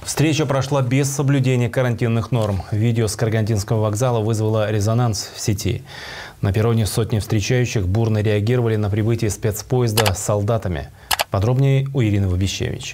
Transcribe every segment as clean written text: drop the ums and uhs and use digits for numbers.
Встреча прошла без соблюдения карантинных норм. Видео с Карагандинского вокзала вызвало резонанс в сети. На перроне сотни встречающих бурно реагировали на прибытие спецпоезда с солдатами. Подробнее у Ирины Вабищевич.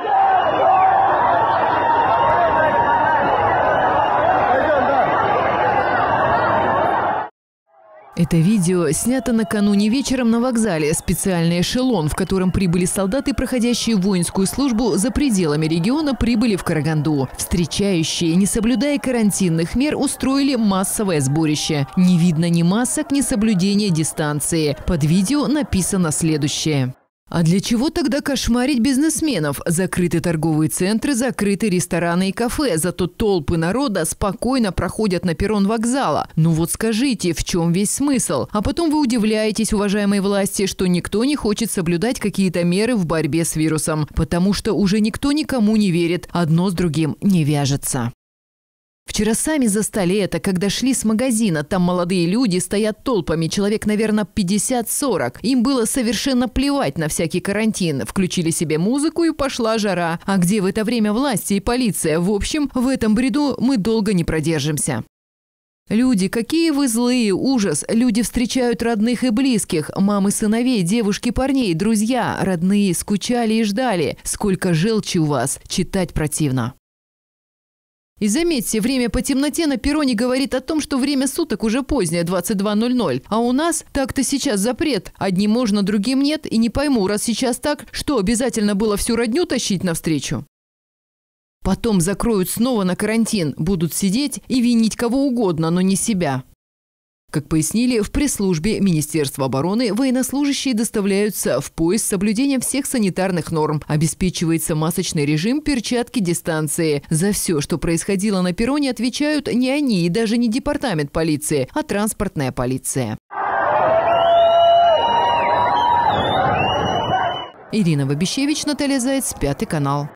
Это видео снято накануне вечером на вокзале. Специальный эшелон, в котором прибыли солдаты, проходящие воинскую службу за пределами региона, прибыли в Караганду. Встречающие, не соблюдая карантинных мер, устроили массовое сборище. Не видно ни масок, ни соблюдения дистанции. Под видео написано следующее. А для чего тогда кошмарить бизнесменов? Закрыты торговые центры, закрыты рестораны и кафе. Зато толпы народа спокойно проходят на перрон вокзала. Ну вот скажите, в чем весь смысл? А потом вы удивляетесь, уважаемые власти, что никто не хочет соблюдать какие-то меры в борьбе с вирусом. Потому что уже никто никому не верит. Одно с другим не вяжется. Вчера сами застали это, когда шли с магазина. Там молодые люди стоят толпами, человек, наверное, 50-40. Им было совершенно плевать на всякий карантин. Включили себе музыку и пошла жара. А где в это время власти и полиция? В общем, в этом бреду мы долго не продержимся. Люди, какие вы злые, ужас. Люди встречают родных и близких. Мамы сыновей, девушки парней, друзья. Родные скучали и ждали. Сколько желчи у вас. Читать противно. И заметьте, время по темноте на перроне говорит о том, что время суток уже позднее, 22:00. А у нас так-то сейчас запрет. Одним можно, другим нет. И не пойму, раз сейчас так, что обязательно было всю родню тащить навстречу? Потом закроют снова на карантин. Будут сидеть и винить кого угодно, но не себя. Как пояснили в пресс-службе Министерства обороны, военнослужащие доставляются в поезд с соблюдением всех санитарных норм. Обеспечивается масочный режим, перчатки, дистанции. За все, что происходило на перроне, отвечают не они и даже не департамент полиции, а транспортная полиция. Ирина Вабищевич, Наталья Заяц, 5 канал.